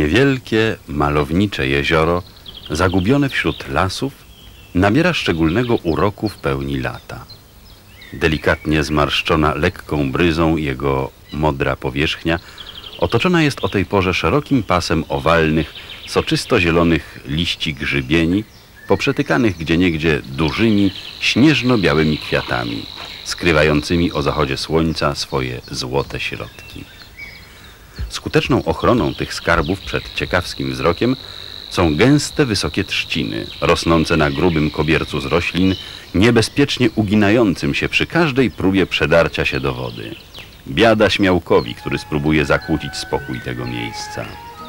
Niewielkie, malownicze jezioro, zagubione wśród lasów, nabiera szczególnego uroku w pełni lata. Delikatnie zmarszczona lekką bryzą jego modra powierzchnia otoczona jest o tej porze szerokim pasem owalnych, soczysto-zielonych liści grzybieni, poprzetykanych gdzieniegdzie dużymi, śnieżno-białymi kwiatami, skrywającymi o zachodzie słońca swoje złote środki. Skuteczną ochroną tych skarbów przed ciekawskim wzrokiem są gęste, wysokie trzciny, rosnące na grubym kobiercu z roślin, niebezpiecznie uginającym się przy każdej próbie przedarcia się do wody. Biada śmiałkowi, który spróbuje zakłócić spokój tego miejsca.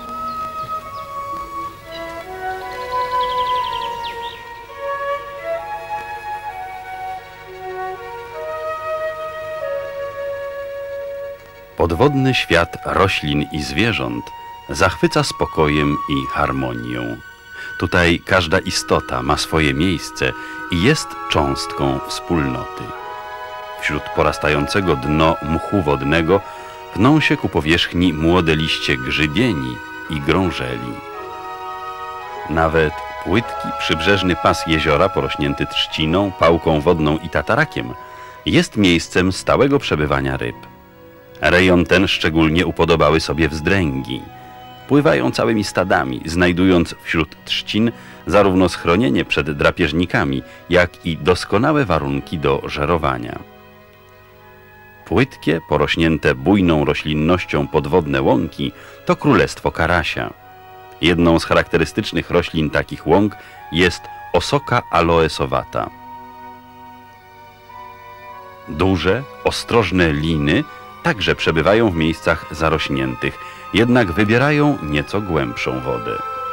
Podwodny świat roślin i zwierząt zachwyca spokojem i harmonią. Tutaj każda istota ma swoje miejsce i jest cząstką wspólnoty. Wśród porastającego dno mchu wodnego pną się ku powierzchni młode liście grzybieni i grążeli. Nawet płytki, przybrzeżny pas jeziora porośnięty trzciną, pałką wodną i tatarakiem jest miejscem stałego przebywania ryb. Rejon ten szczególnie upodobały sobie wzdręgi. Pływają całymi stadami, znajdując wśród trzcin zarówno schronienie przed drapieżnikami, jak i doskonałe warunki do żerowania. Płytkie, porośnięte bujną roślinnością podwodne łąki to królestwo karasia. Jedną z charakterystycznych roślin takich łąk jest osoka aloesowata. Duże, ostrożne liny także przebywają w miejscach zarośniętych, jednak wybierają nieco głębszą wodę.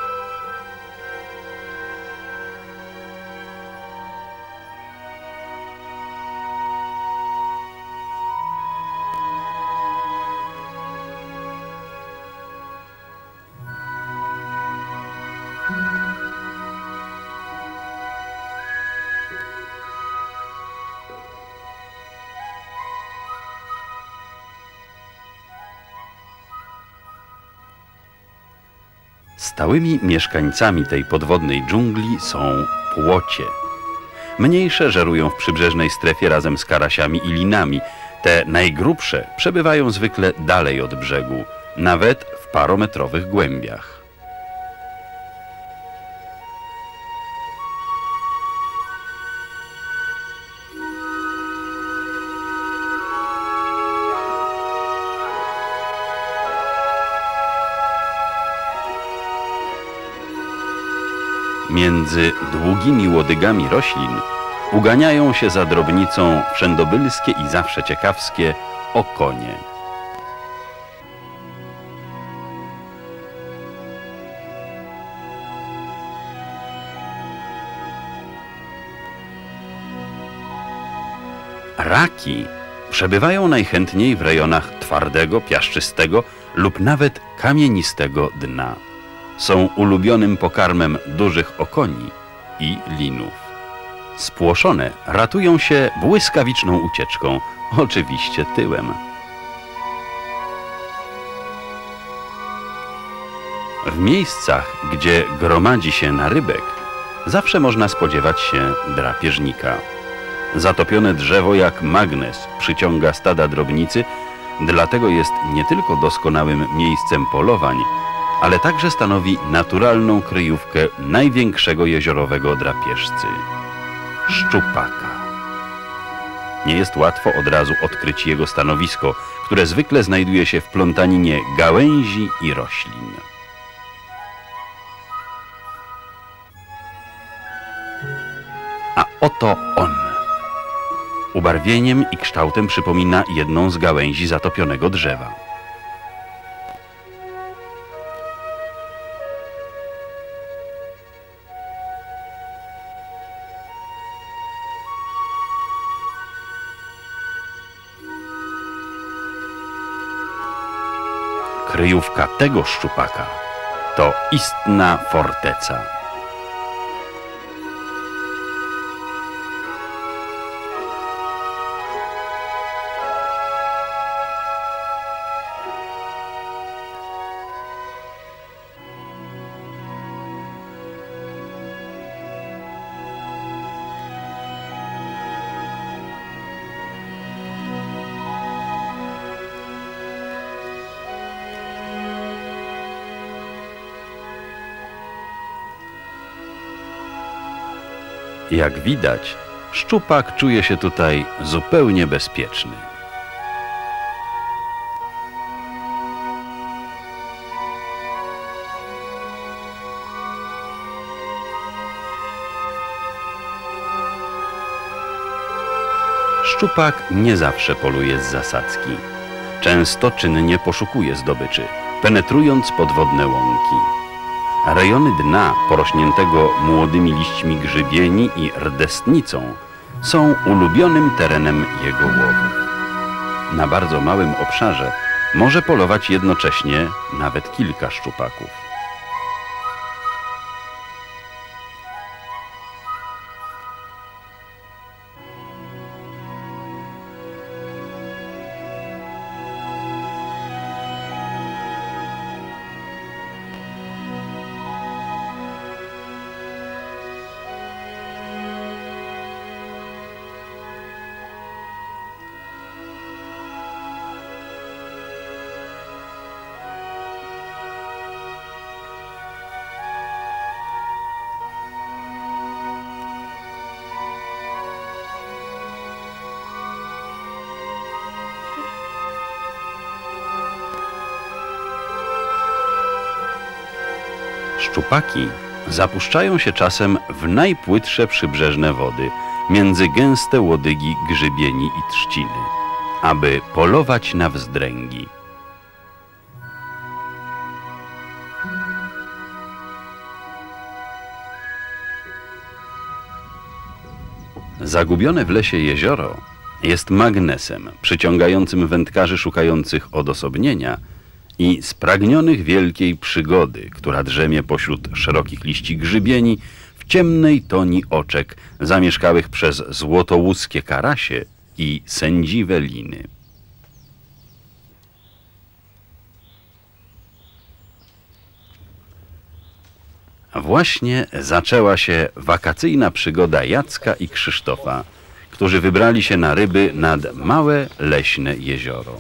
Stałymi mieszkańcami tej podwodnej dżungli są płocie. Mniejsze żerują w przybrzeżnej strefie razem z karasiami i linami. Te najgrubsze przebywają zwykle dalej od brzegu, nawet w parometrowych głębiach. Między długimi łodygami roślin uganiają się za drobnicą wszędobylskie i zawsze ciekawskie okonie. Raki przebywają najchętniej w rejonach twardego, piaszczystego lub nawet kamienistego dna. Są ulubionym pokarmem dużych okoni i linów. Spłoszone ratują się błyskawiczną ucieczką, oczywiście tyłem. W miejscach, gdzie gromadzi się narybek, zawsze można spodziewać się drapieżnika. Zatopione drzewo jak magnes przyciąga stada drobnicy, dlatego jest nie tylko doskonałym miejscem polowań, ale także stanowi naturalną kryjówkę największego jeziorowego drapieżcy – szczupaka. Nie jest łatwo od razu odkryć jego stanowisko, które zwykle znajduje się w plątaninie gałęzi i roślin. A oto on. Ubarwieniem i kształtem przypomina jedną z gałęzi zatopionego drzewa. Kryjówka tego szczupaka to istna forteca. Jak widać, szczupak czuje się tutaj zupełnie bezpieczny. Szczupak nie zawsze poluje z zasadzki. Często czynnie poszukuje zdobyczy, penetrując podwodne łąki. Rejony dna porośniętego młodymi liśćmi grzybieni i rdestnicą są ulubionym terenem jego łowów. Na bardzo małym obszarze może polować jednocześnie nawet kilka szczupaków. Szczupaki zapuszczają się czasem w najpłytsze przybrzeżne wody, między gęste łodygi grzybieni i trzciny, aby polować na wzdręgi. Zagubione w lesie jezioro jest magnesem przyciągającym wędkarzy szukających odosobnienia i spragnionych wielkiej przygody, która drzemie pośród szerokich liści grzybieni w ciemnej toni oczek zamieszkałych przez złotołuskie karasie i sędziwe liny. Właśnie zaczęła się wakacyjna przygoda Jacka i Krzysztofa, którzy wybrali się na ryby nad małe leśne jezioro.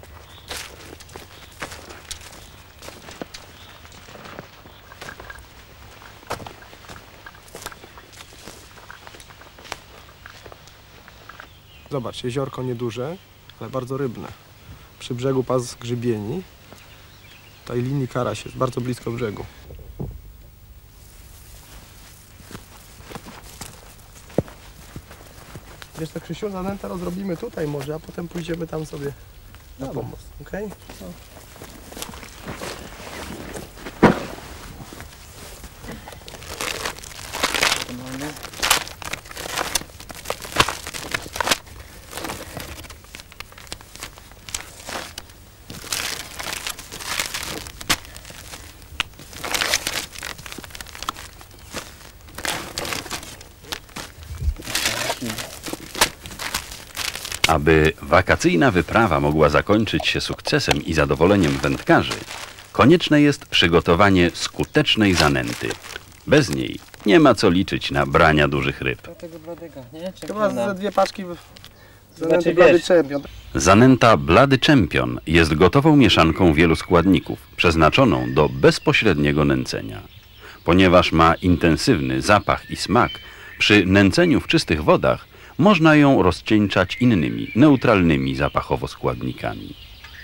Zobacz, jeziorko nieduże, ale bardzo rybne. Przy brzegu pas grzybieni. Tutaj linii karaś jest bardzo blisko brzegu. Wiesz co, Krzysiu, zanętę rozrobimy tutaj może, a potem pójdziemy tam sobie na pomost, okej? No. Aby wakacyjna wyprawa mogła zakończyć się sukcesem i zadowoleniem wędkarzy, konieczne jest przygotowanie skutecznej zanęty. Bez niej nie ma co liczyć na brania dużych ryb. Tego bladego, nie? Chyba ze 2 paczki Znaczy, Blady wiesz, Champion. Zanęta Blady Champion jest gotową mieszanką wielu składników, przeznaczoną do bezpośredniego nęcenia. Ponieważ ma intensywny zapach i smak, przy nęceniu w czystych wodach można ją rozcieńczać innymi, neutralnymi zapachowo składnikami.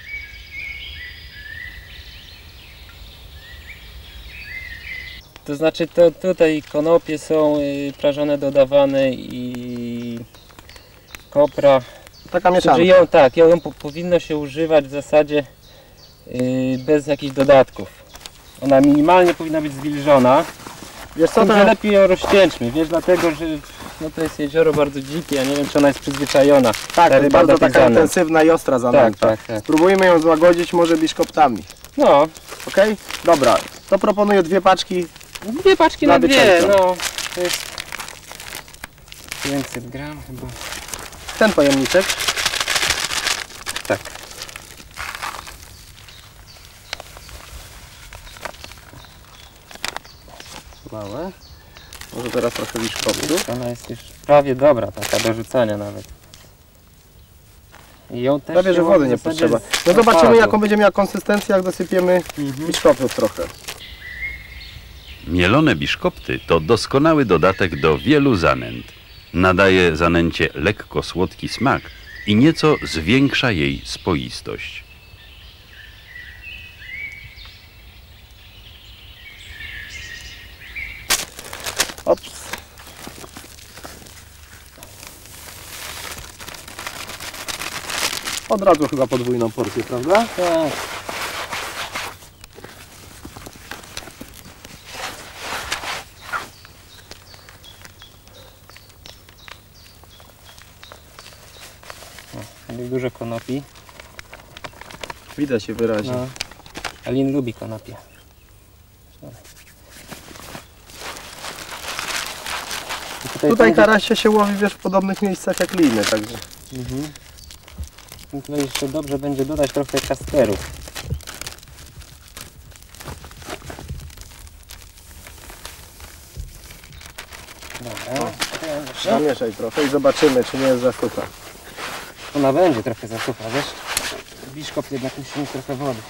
To znaczy to tutaj konopie są prażone, dodawane i kopra. Taka mieszanka. Znaczy ją powinno się używać w zasadzie bez jakichś dodatków. Ona minimalnie powinna być zwilżona. Wiesz co, Że lepiej ją rozcieńczmy, wiesz, dlatego że no to jest jezioro bardzo dzikie, ja nie wiem czy ona jest przyzwyczajona. tak, to jest bardzo taka zanęt. intensywna i ostra zanęta. Tak. Spróbujmy ją złagodzić może biszkoptami. No, Okej? Dobra, to proponuję 2 paczki. 2 paczki na Blady 2, Champion. no. To jest 500 gram chyba. Ten pojemniczek. Tak. Małe. Może teraz trochę biszkoptu. Ona jest już prawie dobra, taka do rzucania nawet. I ją też Prawie, że wody nie potrzeba. No zobaczymy jaką będzie miała konsystencję, jak dosypiemy biszkoptu trochę. Mielone biszkopty to doskonały dodatek do wielu zanęt. Nadaje zanęcie lekko słodki smak i nieco zwiększa jej spoistość. Ops. Od razu chyba podwójną porcję, prawda? Tak. Dużo konopi. Widać się wyraźnie. No. Alin lubi konopie. Tutaj karasie się łowi, wiesz, w podobnych miejscach jak liny, także. Tutaj jeszcze dobrze będzie dodać trochę kasterów. Dobra. Zamieszaj trochę i zobaczymy, czy nie jest za sucha. Ona będzie trochę zasucha, wiesz? Biszkop jednak musi mieć trochę wody.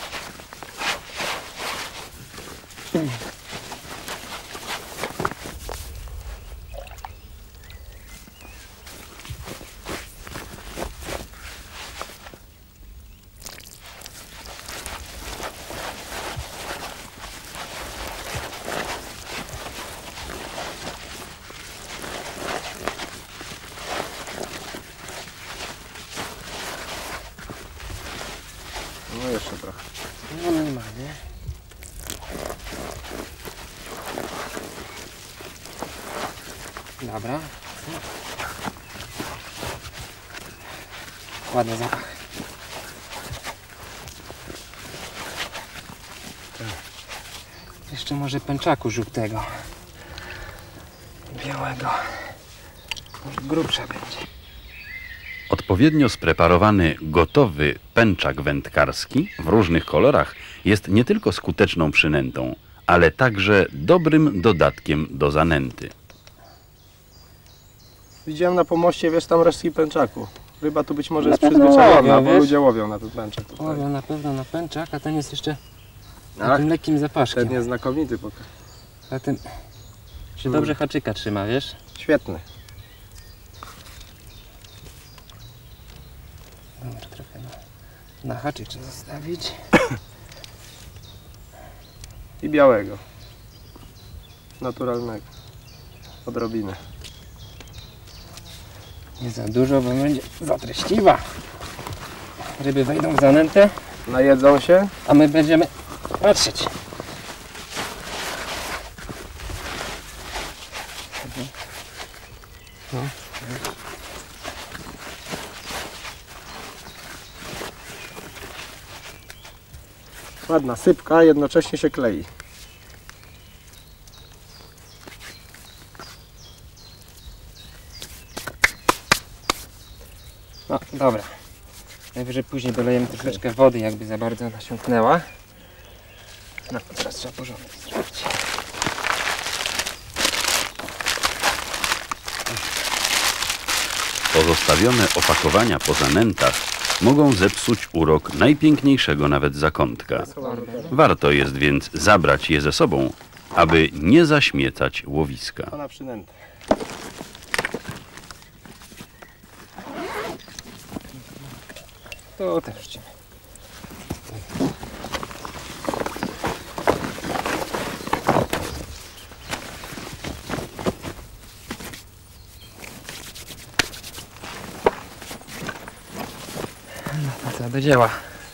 No jeszcze trochę. No minimalnie. Dobra. Ładny zapach. Jeszcze może pęczaku żółtego. Białego. Może grubsza będzie. Odpowiednio spreparowany, gotowy pęczak wędkarski w różnych kolorach jest nie tylko skuteczną przynętą, ale także dobrym dodatkiem do zanęty. Widziałem na pomoście, wiesz, tam resztki pęczaku. Ryba tu być może jest Na pewno przyzwyczajona, łowią, bo wiesz? ludzie łowią na ten pęczak. tutaj. Łowią na pewno na pęczak, a ten jest jeszcze Ach, takim lekkim zapaszkiem. ten jest znakomity pokaz. A ten się dobrze haczyka trzyma, wiesz? Świetny. Dobra, trochę na haczyk trzeba zostawić. I białego. Naturalnego. Odrobinę. Nie za dużo, bo będzie za treściwa. Ryby wejdą w zanętę, Najedzą się. a my będziemy patrzeć. Ładna sypka, jednocześnie się klei. No, dobra. Najwyżej później dolejemy troszeczkę wody, jakby za bardzo nasiąknęła. No, teraz trzeba porządek zrobić. Pozostawione opakowania po zanętach mogą zepsuć urok najpiękniejszego nawet zakątka. Warto jest więc zabrać je ze sobą, aby nie zaśmiecać łowiska. To na przynętę. To też cię. No to co, do dzieła.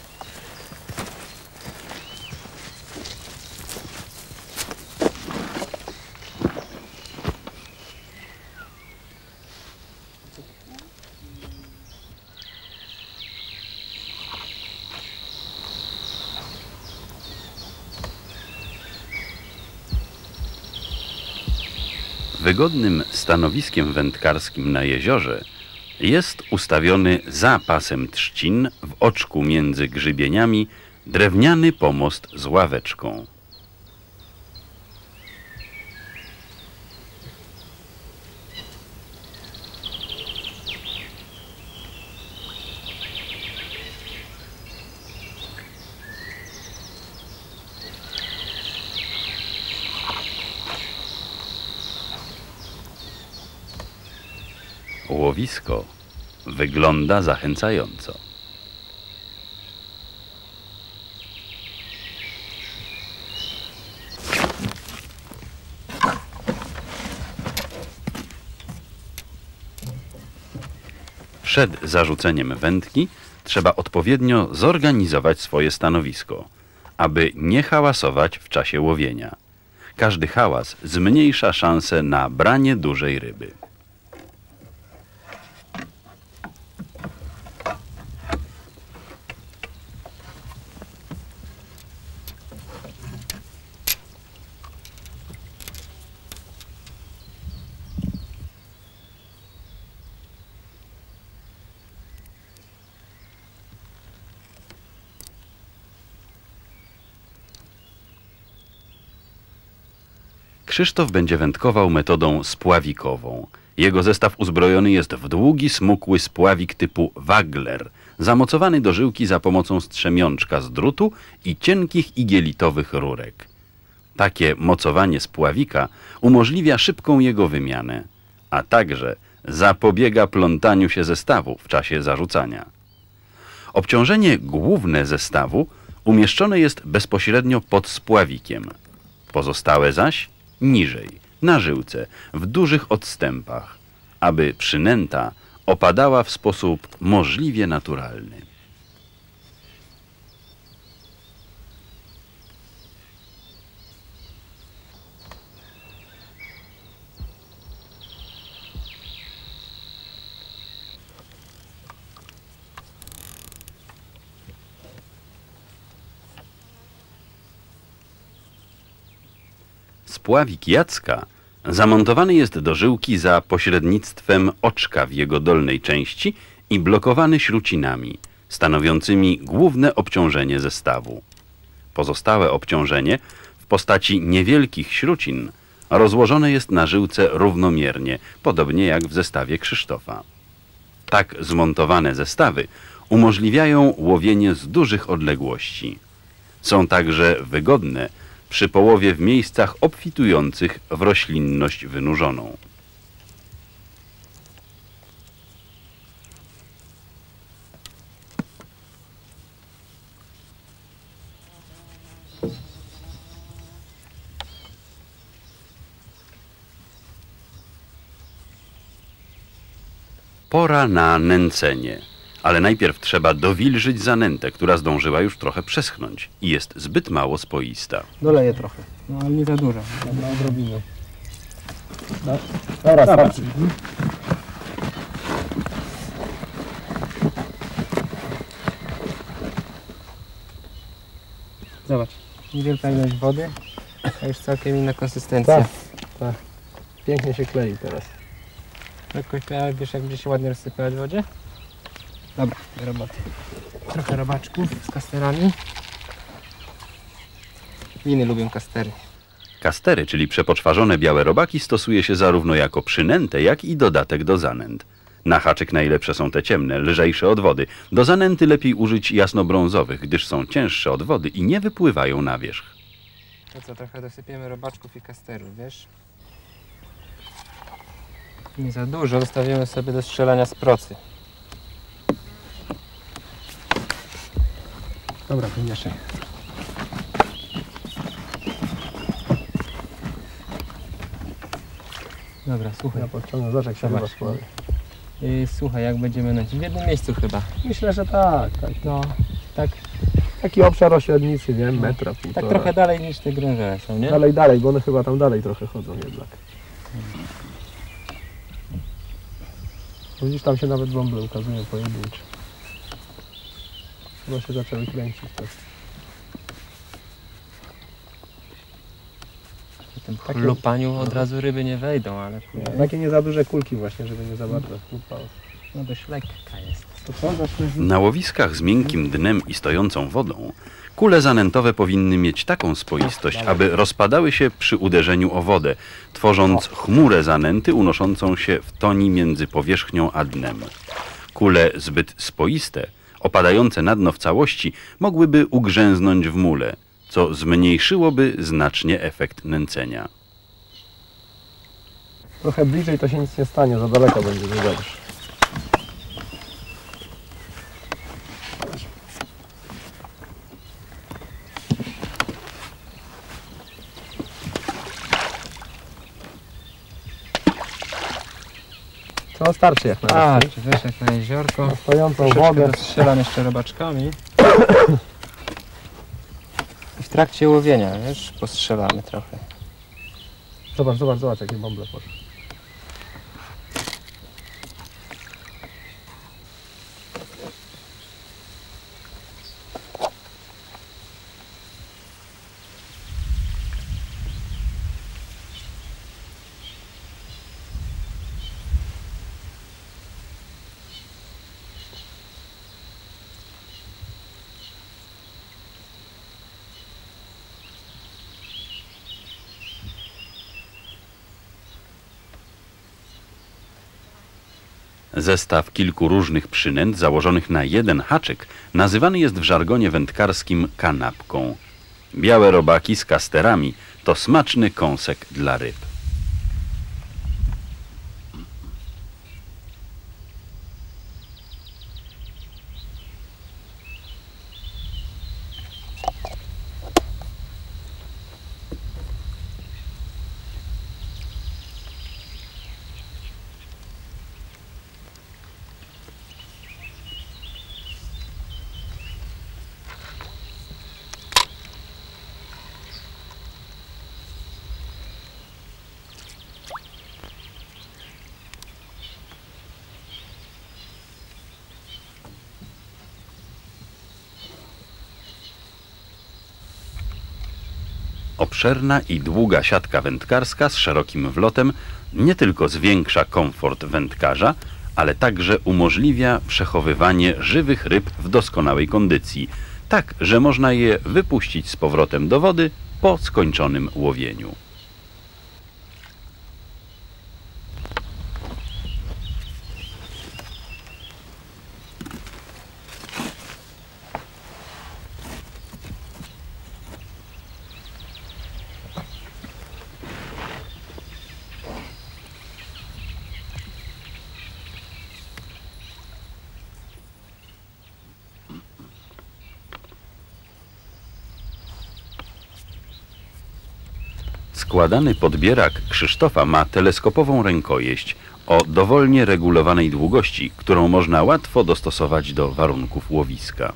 Wygodnym stanowiskiem wędkarskim na jeziorze jest ustawiony za pasem trzcin w oczku między grzybieniami drewniany pomost z ławeczką. Łowisko wygląda zachęcająco. Przed zarzuceniem wędki trzeba odpowiednio zorganizować swoje stanowisko, aby nie hałasować w czasie łowienia. Każdy hałas zmniejsza szanse na branie dużej ryby. Krzysztof będzie wędkował metodą spławikową. Jego zestaw uzbrojony jest w długi, smukły spławik typu wagler, zamocowany do żyłki za pomocą strzemiączka z drutu i cienkich igielitowych rurek. Takie mocowanie spławika umożliwia szybką jego wymianę, a także zapobiega plątaniu się zestawu w czasie zarzucania. Obciążenie główne zestawu umieszczone jest bezpośrednio pod spławikiem. Pozostałe zaś niżej, na żyłce, w dużych odstępach, aby przynęta opadała w sposób możliwie naturalny. Spławik Jacka zamontowany jest do żyłki za pośrednictwem oczka w jego dolnej części i blokowany śrucinami, stanowiącymi główne obciążenie zestawu. Pozostałe obciążenie w postaci niewielkich śrucin rozłożone jest na żyłce równomiernie, podobnie jak w zestawie Krzysztofa. Tak zmontowane zestawy umożliwiają łowienie z dużych odległości. Są także wygodne przy połowie w miejscach obfitujących w roślinność wynurzoną. Pora na nęcenie, ale najpierw trzeba dowilżyć zanętę, która zdążyła już trochę przeschnąć i jest zbyt mało spoista. Doleję trochę. No ale nie za dużo. Dobra, odrobinę. Dobra, starczy. Zobacz, niewielka ilość wody, a już całkiem inna konsystencja. Tak, tak. Pięknie się klei teraz. Jakoś wiesz, jak będzie się ładnie rozsypać w wodzie? Dobra, do roboty. Trochę robaczków z kasterami. Winy lubią kastery. Kastery, czyli przepoczwarzone białe robaki, stosuje się zarówno jako przynętę, jak i dodatek do zanęt. Na haczyk najlepsze są te ciemne, lżejsze od wody. Do zanęty lepiej użyć jasnobrązowych, gdyż są cięższe od wody i nie wypływają na wierzch. To co, trochę dosypiemy robaczków i kasterów, wiesz? Nie za dużo, zostawimy sobie do strzelania z procy. Dobra, to mieszaj. Dobra, słuchaj. Ja podciągnę, zobacz jak się Zobacz. ryba spławi. Słuchaj, jak będziemy nęcić? W jednym miejscu chyba. Myślę, że tak. No, tak, Taki obszar ośrednicy, nie? Metra, tak półtora. trochę dalej niż te grężele są, nie? Dalej, bo one chyba tam dalej trochę chodzą jednak. Widzisz, tam się nawet bąble ukazują pojedyncze. Chyba się zaczęły kręcić też. W tym chlupaniu od razu ryby nie wejdą, ale Takie nie za duże kulki właśnie, żeby nie za bardzo chlupało. no dość lekka jest. To co? Zaczniesz Na łowiskach z miękkim dnem i stojącą wodą kule zanętowe powinny mieć taką spoistość, aby rozpadały się przy uderzeniu o wodę, tworząc chmurę zanęty unoszącą się w toni między powierzchnią a dnem. Kule zbyt spoiste, opadające na dno w całości, mogłyby ugrzęznąć w mule, co zmniejszyłoby znacznie efekt nęcenia. trochę bliżej, to się nic nie stanie, za daleko będzie, nie dobrze. No starczy jak na razie. Czy wiesz jak na jeziorko. Na stojącą Troszeczkę wodę. dostrzelam jeszcze robaczkami. I w trakcie łowienia, wiesz, postrzelamy trochę. Zobacz jakie bąble poszły. Zestaw kilku różnych przynęt założonych na jeden haczyk nazywany jest w żargonie wędkarskim kanapką. Białe robaki z kasterami to smaczny kąsek dla ryb. Obszerna i długa siatka wędkarska z szerokim wlotem nie tylko zwiększa komfort wędkarza, ale także umożliwia przechowywanie żywych ryb w doskonałej kondycji, tak, że można je wypuścić z powrotem do wody po skończonym łowieniu. Składany podbierak Krzysztofa ma teleskopową rękojeść o dowolnie regulowanej długości, którą można łatwo dostosować do warunków łowiska.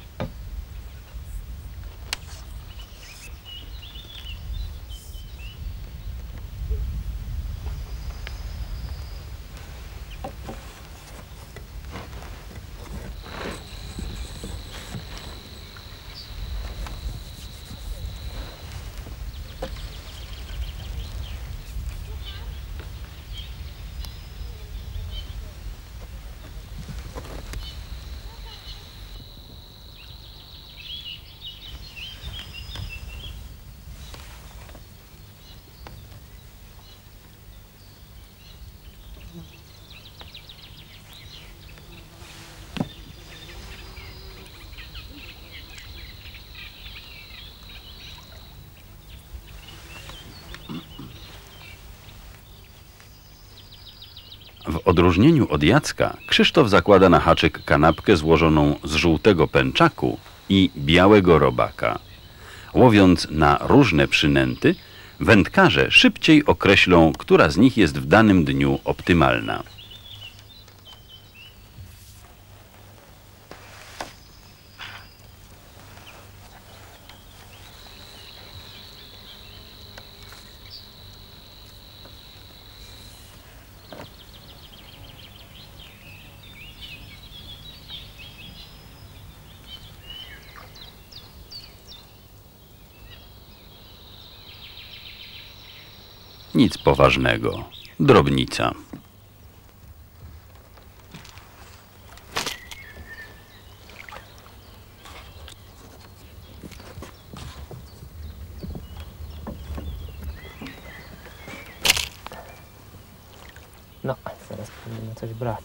W odróżnieniu od Jacka, Krzysztof zakłada na haczyk kanapkę złożoną z żółtego pęczaku i białego robaka. Łowiąc na różne przynęty, wędkarze szybciej określą, która z nich jest w danym dniu optymalna. Nic poważnego. Drobnica. No, zaraz powinno coś brać.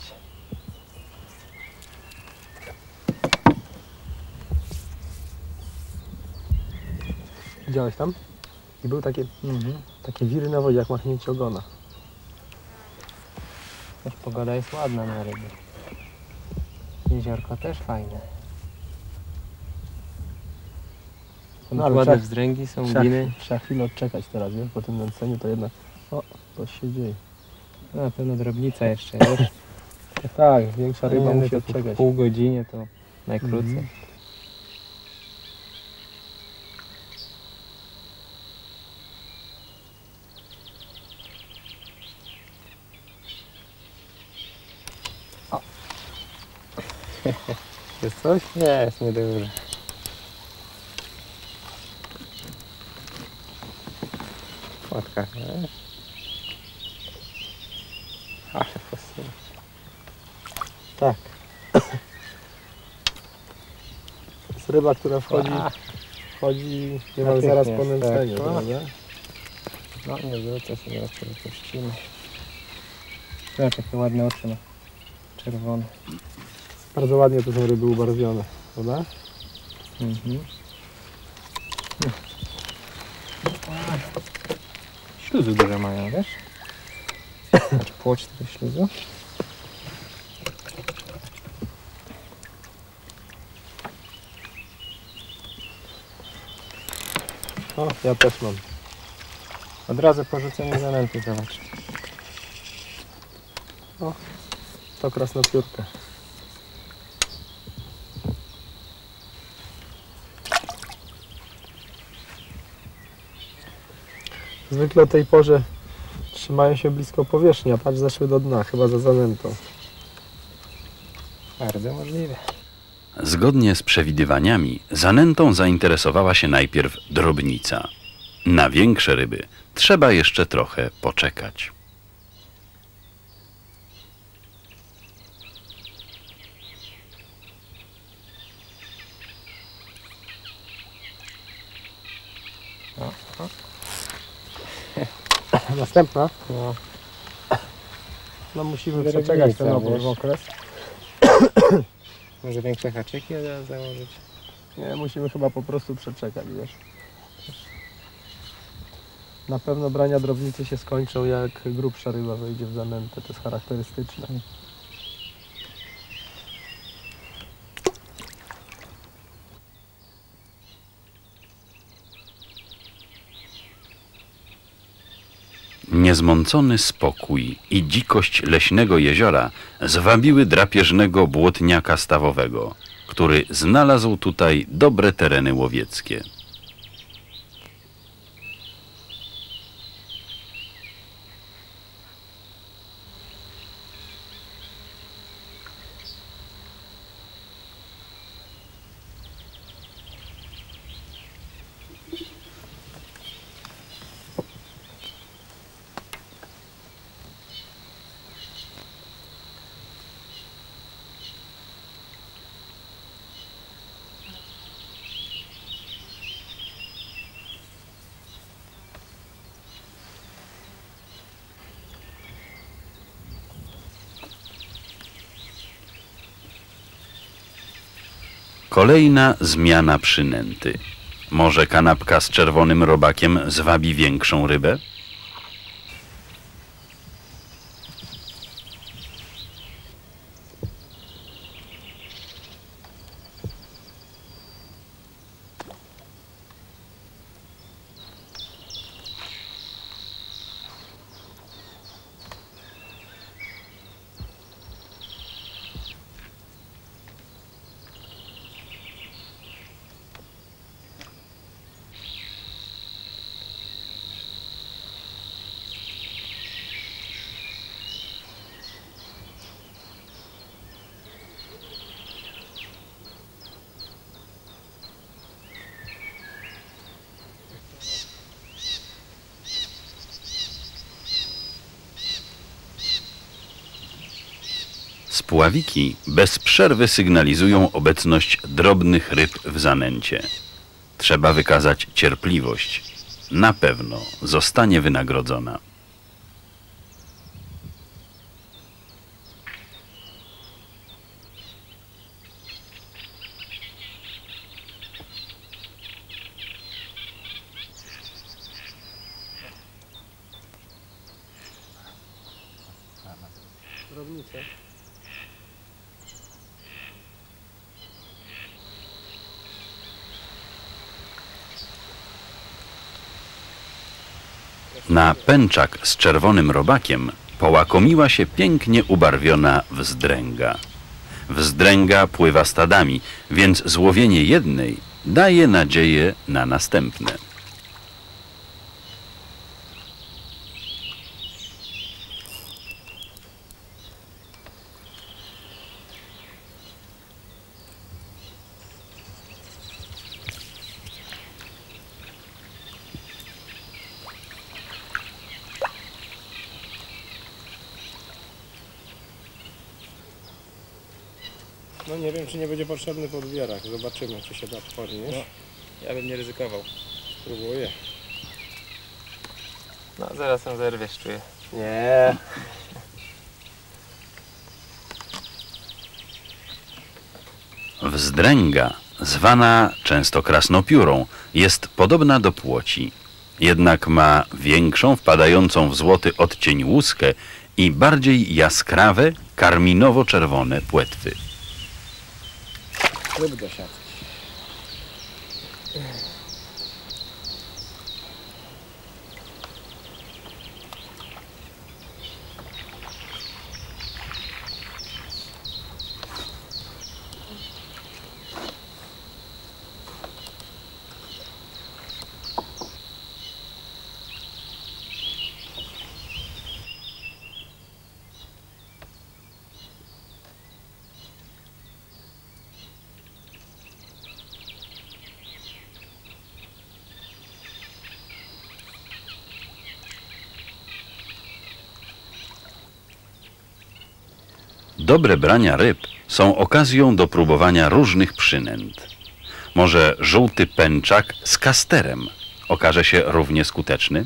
Widziałeś tam? I były takie wiry na wodzie, jak machnięcie ogona. Też pogoda jest ładna na ryby. Jeziorko też fajne. Są No, ale ładne trzeba- wzdręgi, są gliny. Trzeba chwilę odczekać teraz, wiesz? Po tym nęceniu to jednak... O, coś się dzieje. No, na pewno drobnica jeszcze, wiesz? Tak, większa ryba musi to odczekać. pół godziny to najkrócej. Mhm. Jest coś? Nie, jest nieduże. Płatka, wiesz? Ale posyła. Tak. To jest ryba, która wchodzi niemal zaraz po Natychmiast, nęceniu, tak. prawda? No nie wrócę sobie, zaraz to wypuścimy. Zobacz jakie ładne oczy ma. Czerwone. Bardzo ładnie to są ryby ubarwione, prawda? Mhm. Śluzy duże mają, wiesz? Patrz, płoć tego śluzu. O, ja też mam. Od razu porzucenie zanęty, zobacz. To krasnopiórka. Zwykle o tej porze trzymają się blisko powierzchni, a patrz, zeszły do dna, chyba za zanętą. Bardzo możliwe. Zgodnie z przewidywaniami, zanętą zainteresowała się najpierw drobnica. Na większe ryby trzeba jeszcze trochę poczekać. Następna? No, No musimy Drobnica, przeczekać ten wiesz. okres. może większe haczyki założyć. Nie, musimy chyba po prostu przeczekać, wiesz. Na pewno brania drobnicy się skończą, jak grubsza ryba wejdzie w zanętę, to jest charakterystyczne. Niezmącony spokój i dzikość leśnego jeziora zwabiły drapieżnego błotniaka stawowego, który znalazł tutaj dobre tereny łowieckie. Kolejna zmiana przynęty. Może kanapka z czerwonym robakiem zwabi większą rybę? Spławiki bez przerwy sygnalizują obecność drobnych ryb w zanęcie. Trzeba wykazać cierpliwość. Na pewno zostanie wynagrodzona. Drobnice. Na pęczak z czerwonym robakiem połakomiła się pięknie ubarwiona wzdręga. Wzdręga pływa stadami, więc złowienie jednej daje nadzieję na następne. No nie wiem, czy nie będzie potrzebny podbierak. Zobaczymy, czy się da podnieść. No. Ja bym nie ryzykował. Spróbuję. No zaraz ją zerwiesz, czuję. Nie. Wzdręga, zwana często krasnopiórą, jest podobna do płoci. Jednak ma większą, wpadającą w złoty odcień łuskę i bardziej jaskrawe, karminowo-czerwone płetwy. Ryb do siatki. Dobre brania ryb są okazją do próbowania różnych przynęt. Może żółty pęczak z kasterem okaże się równie skuteczny?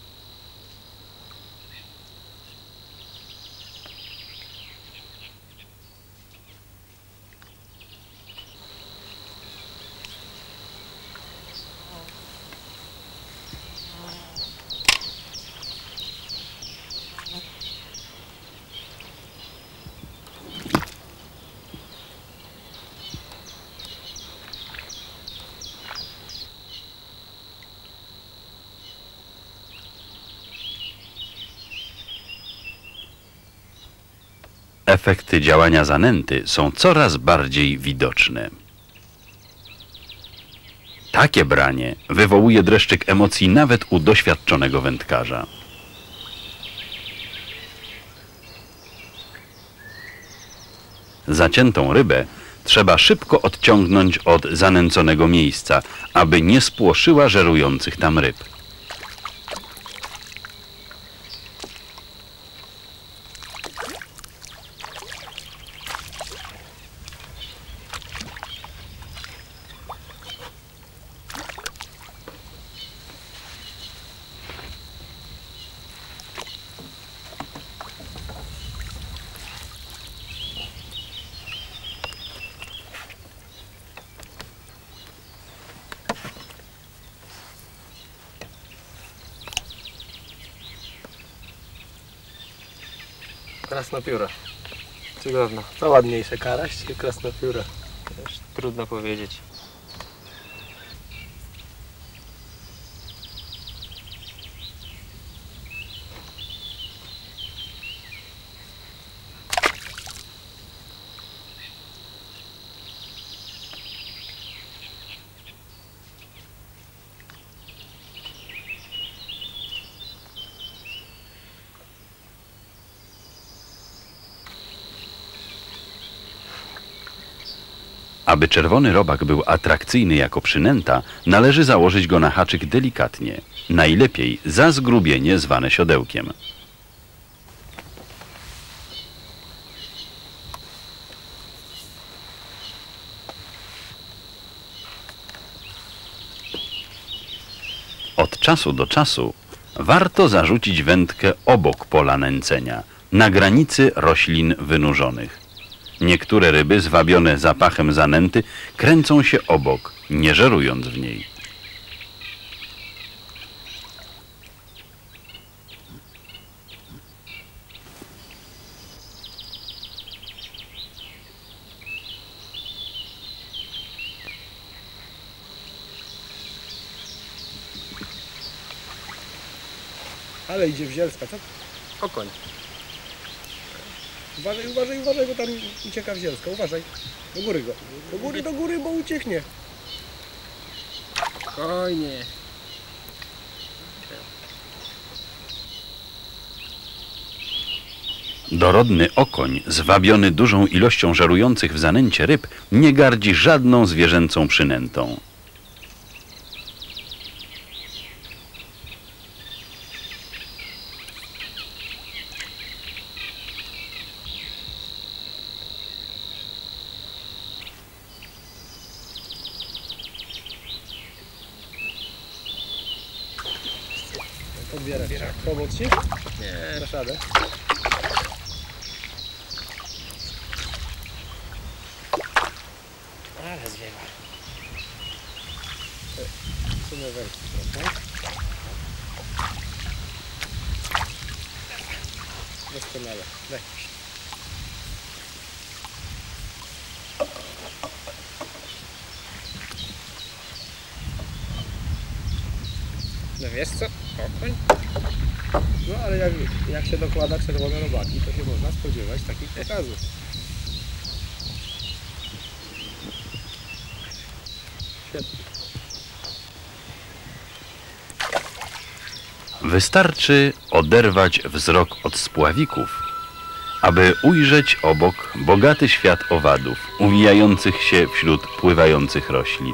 Efekty działania zanęty są coraz bardziej widoczne. Takie branie wywołuje dreszczyk emocji nawet u doświadczonego wędkarza. Zaciętą rybę trzeba szybko odciągnąć od zanęconego miejsca, aby nie spłoszyła żerujących tam ryb. Krasnopióra. Cudowno. Co ładniejsze, karaś czy krasnopióra? Też trudno powiedzieć. Aby czerwony robak był atrakcyjny jako przynęta, należy założyć go na haczyk delikatnie, najlepiej za zgrubienie zwane siodełkiem. Od czasu do czasu warto zarzucić wędkę obok pola nęcenia, na granicy roślin wynurzonych. Niektóre ryby zwabione zapachem zanęty kręcą się obok, nie żerując w niej. Ale idzie wzielska, co? Okoń. Uważaj, uważaj, uważaj, bo tam ucieka wzielska. Uważaj. Do góry go. Do góry, bo ucieknie. Spokojnie. Dorodny okoń, zwabiony dużą ilością żerujących w zanęcie ryb, nie gardzi żadną zwierzęcą przynętą. Odbieraj. Pomóc ci? Nie. Dasz radę. Ale zwiewa. Sunę wejść trochę. Doskonale. Daj. No wiesz co? Okoń? No ale jak się dokłada czerwone robaki, to się można spodziewać takich pokazów. Świetnie. Wystarczy oderwać wzrok od spławików, aby ujrzeć obok bogaty świat owadów, uwijających się wśród pływających roślin.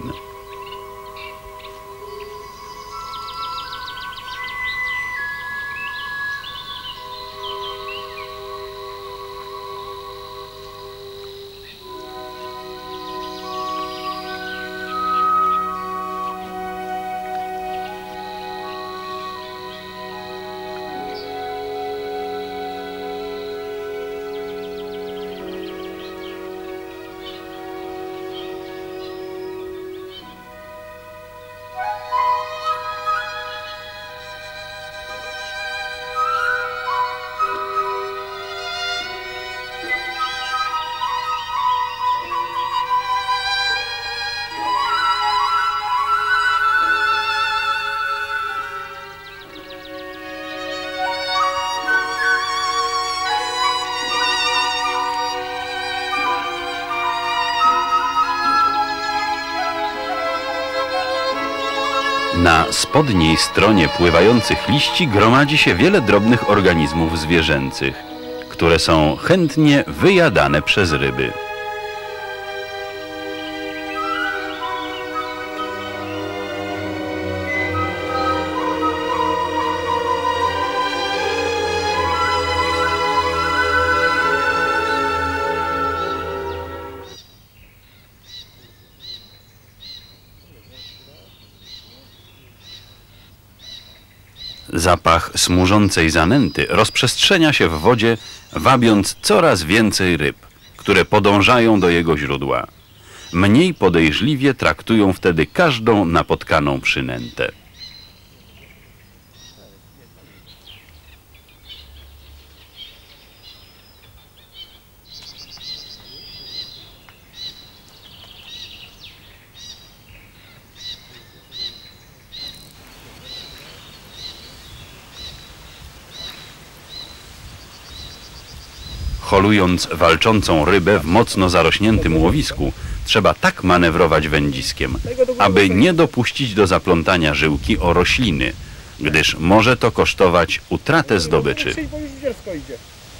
Na spodniej stronie pływających liści gromadzi się wiele drobnych organizmów zwierzęcych, które są chętnie wyjadane przez ryby. Zapach smużącej zanęty rozprzestrzenia się w wodzie, wabiąc coraz więcej ryb, które podążają do jego źródła. Mniej podejrzliwie traktują wtedy każdą napotkaną przynętę. Holując walczącą rybę w mocno zarośniętym łowisku, trzeba tak manewrować wędziskiem, aby nie dopuścić do zaplątania żyłki o rośliny, gdyż może to kosztować utratę zdobyczy. Bo już wzielsko idzie.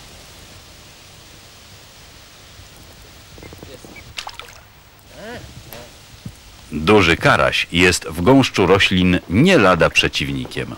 Duży karaś jest w gąszczu roślin nie lada przeciwnikiem.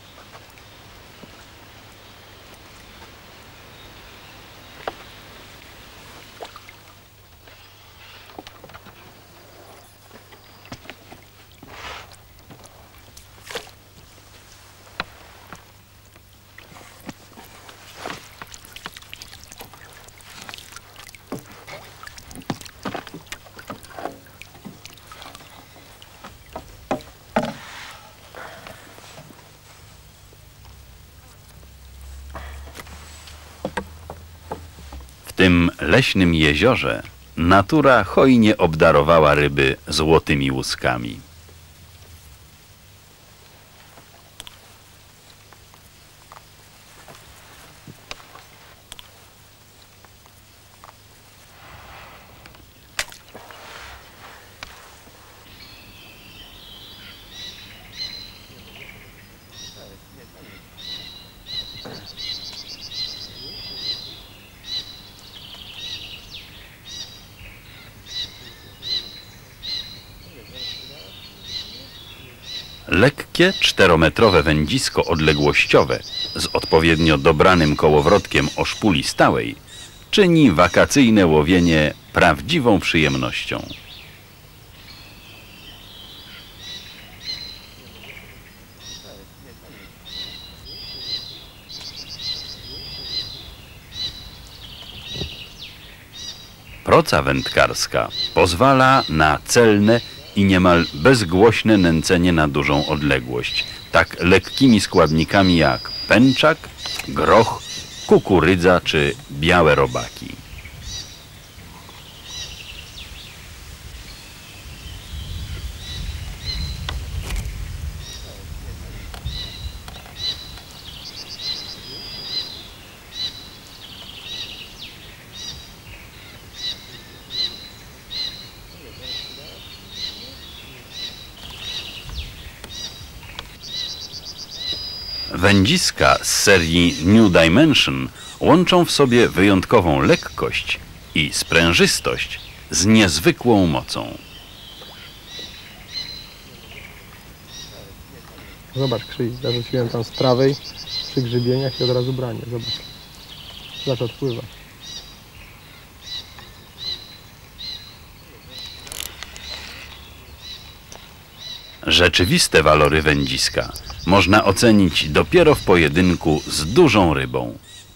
W tym leśnym jeziorze natura hojnie obdarowała ryby złotymi łuskami. Lekkie, 4-metrowe wędzisko odległościowe z odpowiednio dobranym kołowrotkiem o szpuli stałej czyni wakacyjne łowienie prawdziwą przyjemnością. Proca wędkarska pozwala na celne i niemal bezgłośne nęcenie na dużą odległość, tak lekkimi składnikami jak pęczak, groch, kukurydza czy białe robaki. Wędziska z serii New Dimension łączą w sobie wyjątkową lekkość i sprężystość z niezwykłą mocą. Zobacz, Krzyś, zarzuciłem tam z prawej przy grzybieniach i od razu branie. Zobacz. Zobacz, odpływa. Rzeczywiste walory wędziska można ocenić dopiero w pojedynku z dużą rybą.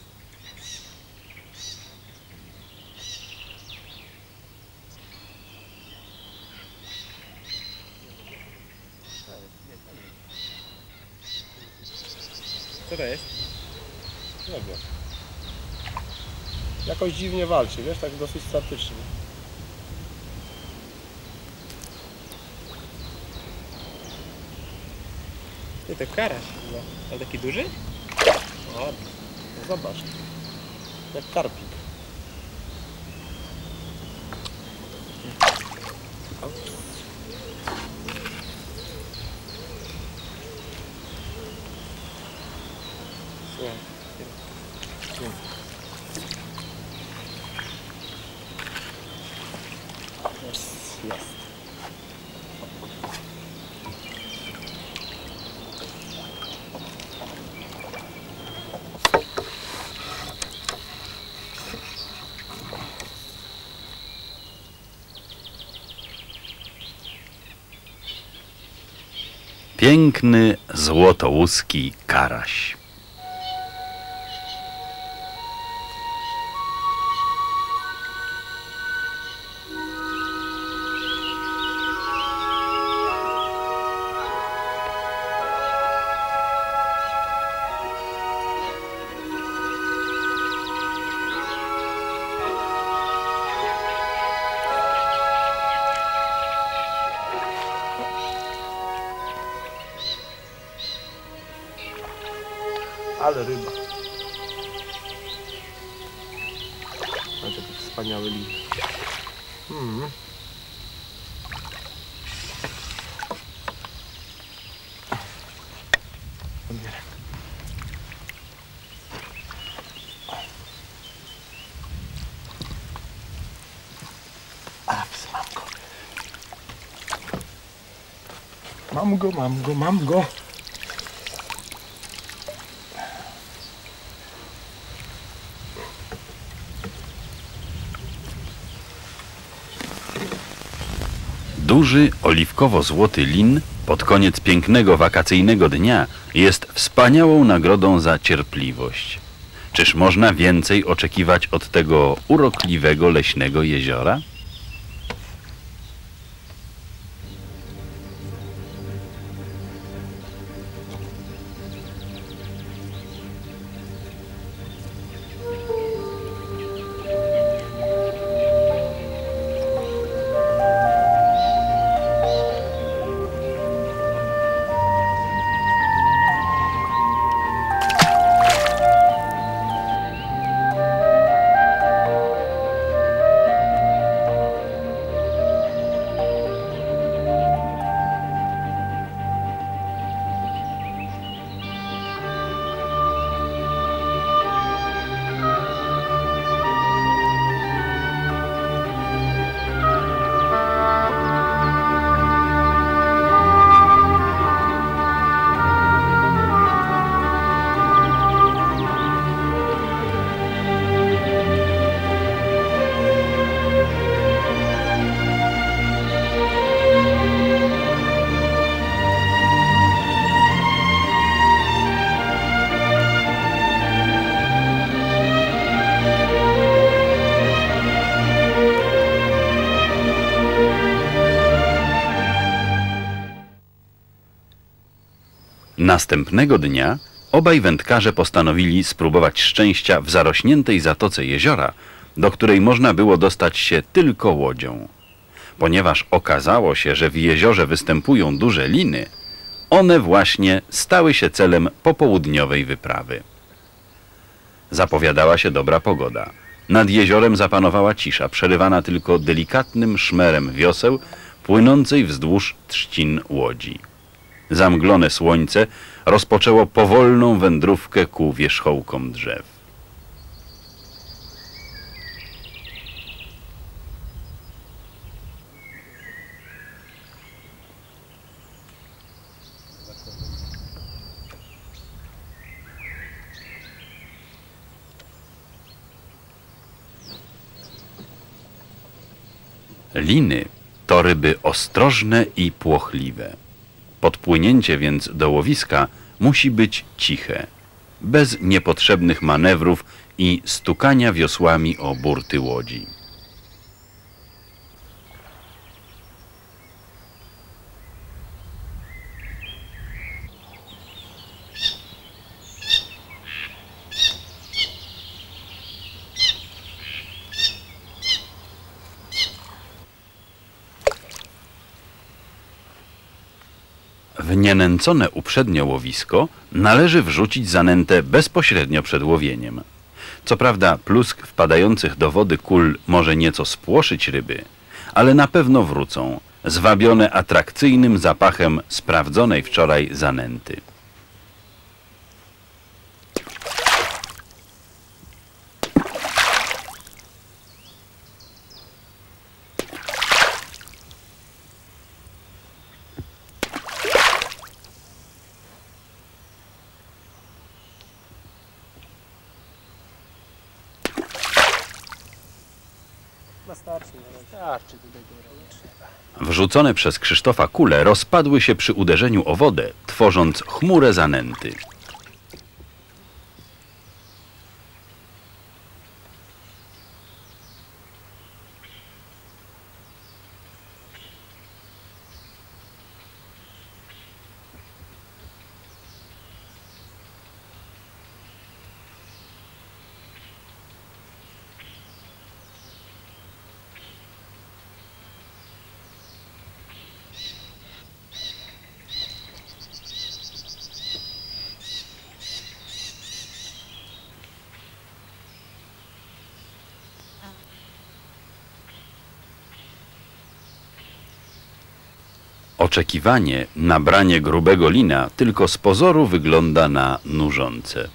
Co to jest? Nie wiem. Jakoś dziwnie walczy, wiesz, tak dosyć statycznie. Ty, to karaś. No, Ale taki duży? no zobacz. Jak karpik. Jest. Piękny, złotołuski karaś. Ale ryba. Patrz, jaki wspaniały lin. Odbieram. Aps, mam go. Mam go, mam go, mam go. Duży, oliwkowo-złoty lin pod koniec pięknego wakacyjnego dnia jest wspaniałą nagrodą za cierpliwość. Czyż można więcej oczekiwać od tego urokliwego leśnego jeziora? Następnego dnia obaj wędkarze postanowili spróbować szczęścia w zarośniętej zatoce jeziora, do której można było dostać się tylko łodzią. Ponieważ okazało się, że w jeziorze występują duże liny, one właśnie stały się celem popołudniowej wyprawy. Zapowiadała się dobra pogoda. Nad jeziorem zapanowała cisza, przerywana tylko delikatnym szmerem wioseł płynącej wzdłuż trzcin łodzi. Zamglone słońce rozpoczęło powolną wędrówkę ku wierzchołkom drzew. Liny to ryby ostrożne i płochliwe. Podpłynięcie więc do łowiska musi być ciche, bez niepotrzebnych manewrów i stukania wiosłami o burty łodzi. W nienęcone uprzednio łowisko należy wrzucić zanętę bezpośrednio przed łowieniem. Co prawda plusk wpadających do wody kul może nieco spłoszyć ryby, ale na pewno wrócą, zwabione atrakcyjnym zapachem sprawdzonej wczoraj zanęty. Wrzucone przez Krzysztofa kule rozpadły się przy uderzeniu o wodę, tworząc chmurę zanęty. Oczekiwanie na branie grubego lina tylko z pozoru wygląda na nużące.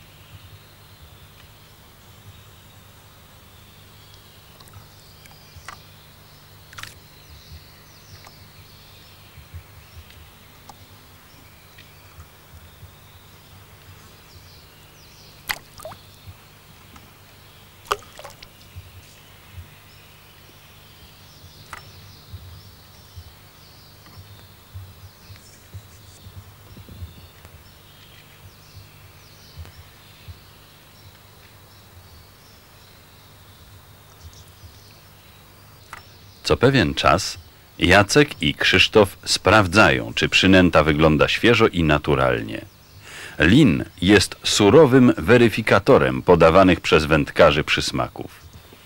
Co pewien czas Jacek i Krzysztof sprawdzają, czy przynęta wygląda świeżo i naturalnie. Lin jest surowym weryfikatorem podawanych przez wędkarzy przysmaków.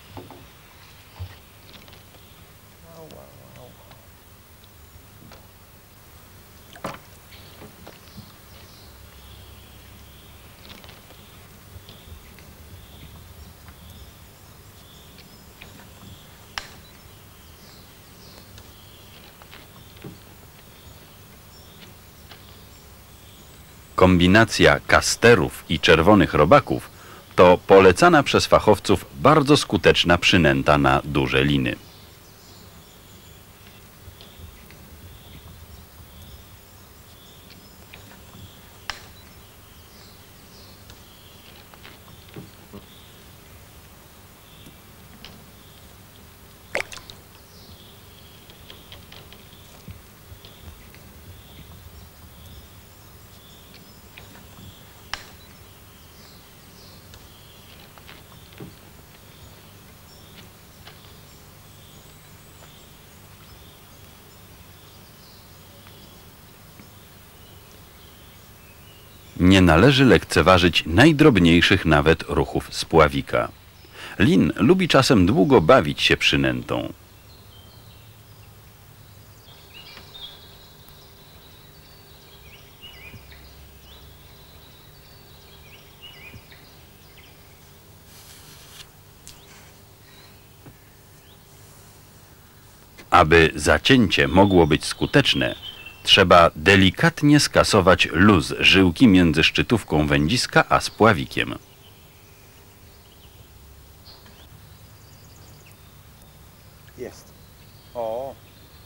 Kombinacja kasterów i czerwonych robaków to polecana przez fachowców bardzo skuteczna przynęta na duże liny. Nie należy lekceważyć najdrobniejszych nawet ruchów spławika. Lin lubi czasem długo bawić się przynętą. Aby zacięcie mogło być skuteczne, trzeba delikatnie skasować luz żyłki między szczytówką wędziska a spławikiem. Jest. O,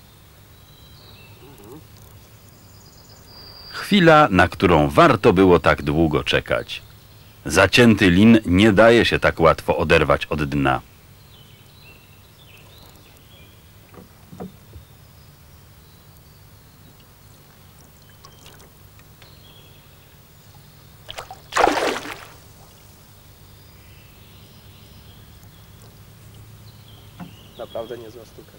Chwila, na którą warto było tak długo czekać. Zacięty lin nie daje się tak łatwo oderwać od dna. Naprawdę niezła sztuka.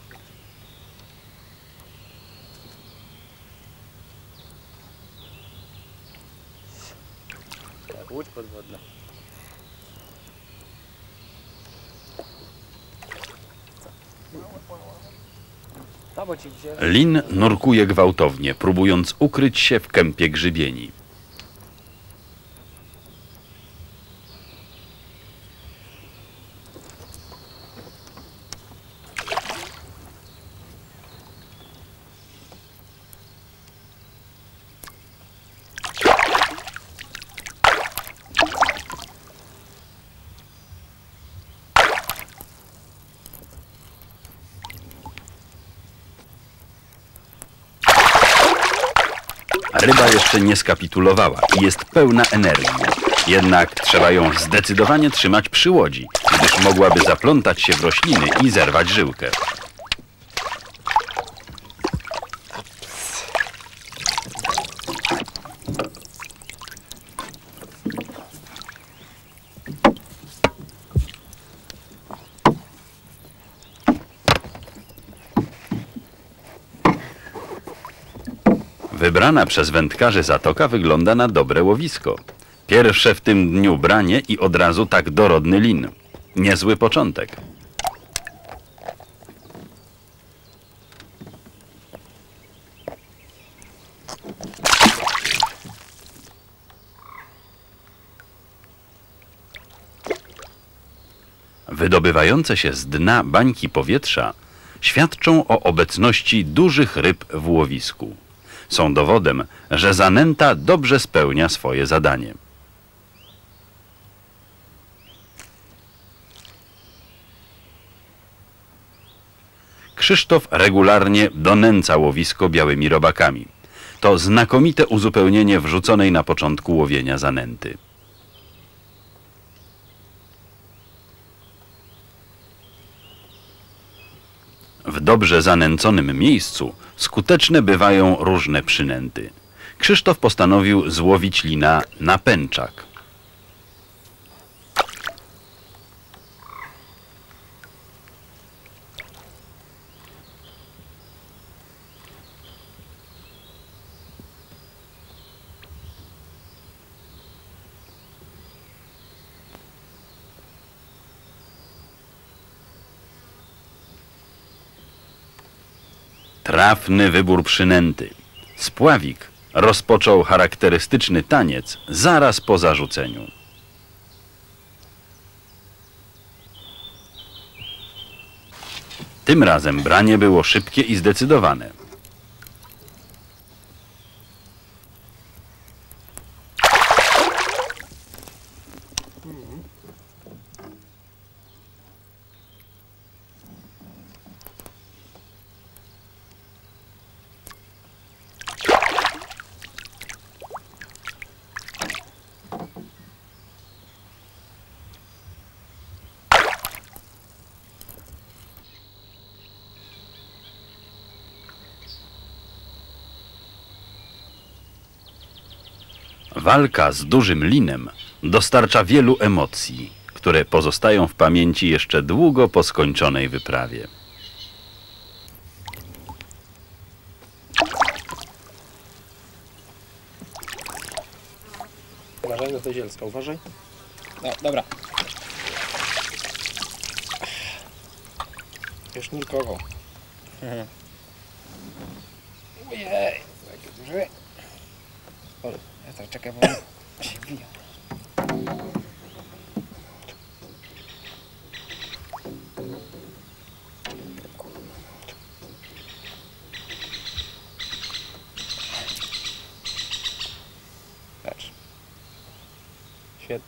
łódź podwodna. No bo ci wzięli. Lin nurkuje gwałtownie, próbując ukryć się w kępie grzybieni. Ryba jeszcze nie skapitulowała i jest pełna energii. Jednak trzeba ją zdecydowanie trzymać przy łodzi, gdyż mogłaby zaplątać się w rośliny i zerwać żyłkę. Wybrana przez wędkarzy zatoka wygląda na dobre łowisko. Pierwsze w tym dniu branie i od razu tak dorodny lin. Niezły początek. Wydobywające się z dna bańki powietrza świadczą o obecności dużych ryb w łowisku. Są dowodem, że zanęta dobrze spełnia swoje zadanie. Krzysztof regularnie donęca łowisko białymi robakami. To znakomite uzupełnienie wrzuconej na początku łowienia zanęty. W dobrze zanęconym miejscu skuteczne bywają różne przynęty. Krzysztof postanowił złowić lina na pęczak. Trafny wybór przynęty. Spławik rozpoczął charakterystyczny taniec zaraz po zarzuceniu. Tym razem branie było szybkie i zdecydowane. Walka z dużym linem dostarcza wielu emocji, które pozostają w pamięci jeszcze długo po skończonej wyprawie. Fajne to zielska, uważaj. No, dobra. Już nurkował. Ojej, taki duży. Ja to czekaj, bo się wbija. Patrz. Świetnie.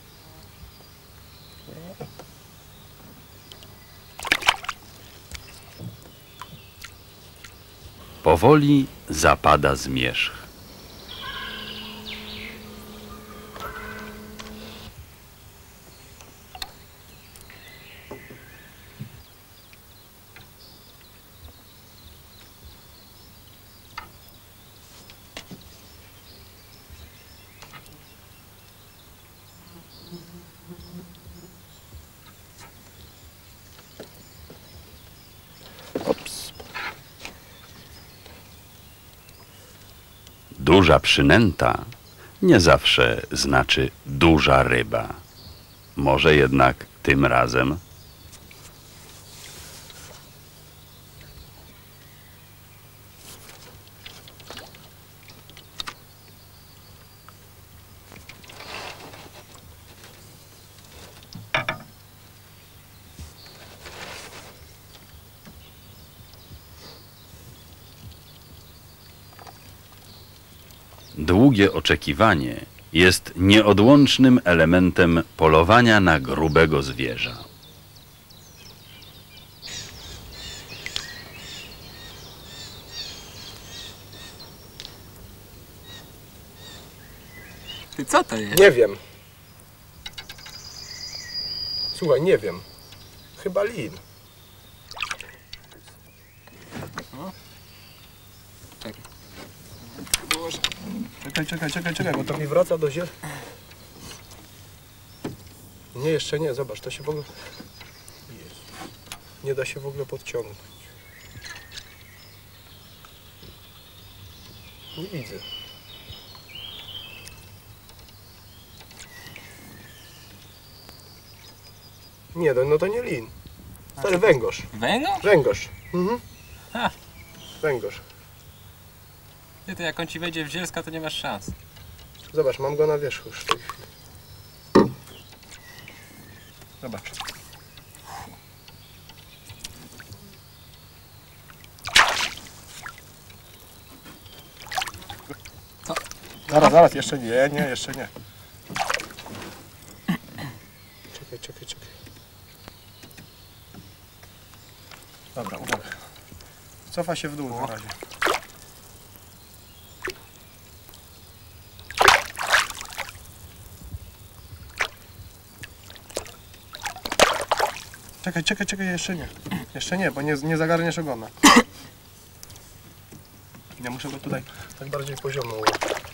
Powoli zapada zmierzch. Ops. Duża przynęta nie zawsze znaczy duża ryba. Może jednak tym razem długie oczekiwanie jest nieodłącznym elementem polowania na grubego zwierza. Ty co to jest? Nie wiem. Słuchaj, nie wiem. Chyba lin. Czekaj. Boże. Czekaj, bo to mi wraca do ziel. Nie, jeszcze nie, zobacz, to się w ogóle... Jezu. Nie da się w ogóle podciągnąć. Nie widzę. Nie, no to nie lin. Stary węgorz. Węgorz? Węgorz. Mhm. Ha. Węgorz. Ty, to jak on ci wejdzie w zielska, to nie masz szans. Zobacz, mam go na wierzchu już w tej chwili. Zobacz. Co? Zaraz, jeszcze nie, jeszcze nie. Czekaj. Dobra, uwaga. Cofa się w dół na razie. Czekaj, jeszcze nie. Jeszcze nie, bo nie zagarniesz ogona. Ja muszę go tutaj tak bardziej poziomo ułożyć.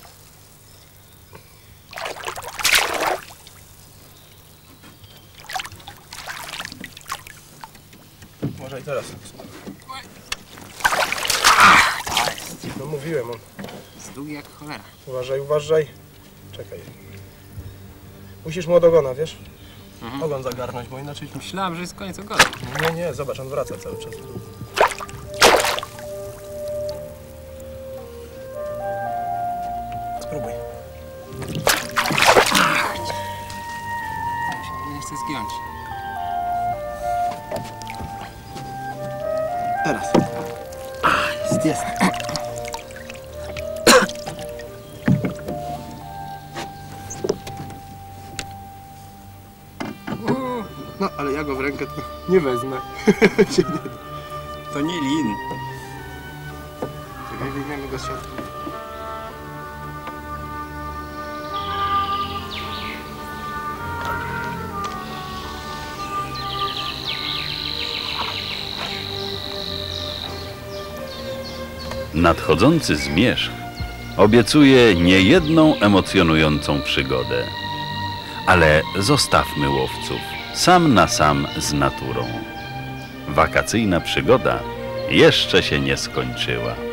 Może i teraz. No mówiłem, on. Jest długi jak cholera. Uważaj. Czekaj. Musisz mu od ogona, wiesz? Mhm. Ogon zagarnąć, bo inaczej... Myślałem, że jest koniec ogona. Nie, zobacz, on wraca cały czas. Spróbuj. Nie chcę zgiąć. Teraz. Jest. No, ale ja go w rękę to nie wezmę. To nie lin. Czekaj, wyjmiemy go z środka. nadchodzący zmierzch obiecuje niejedną emocjonującą przygodę. Ale zostawmy łowców sam na sam z naturą. Wakacyjna przygoda jeszcze się nie skończyła.